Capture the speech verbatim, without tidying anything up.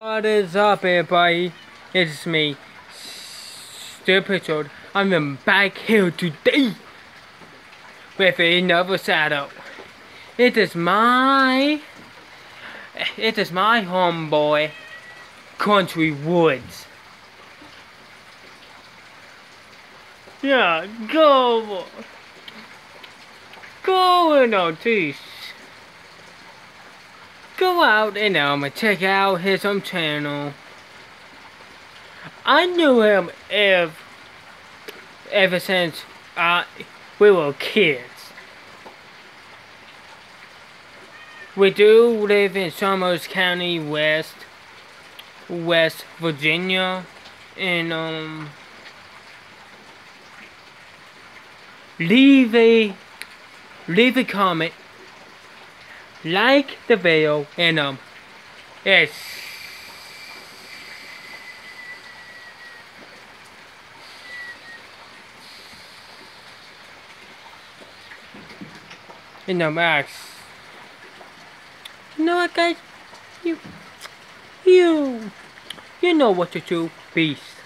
What is up, everybody? It's me, Stupid. I'm back here today with another shadow. It is my, it is my homeboy, Country Woods. Yeah, go, go and notice. Go out and um check out his um channel. I knew him ever ever since uh we were kids. We do live in Summers County, West West Virginia, and um leave a leave a comment, like the video, and um yes. And um Max. You know what, guys? You you you know what to do. Peace.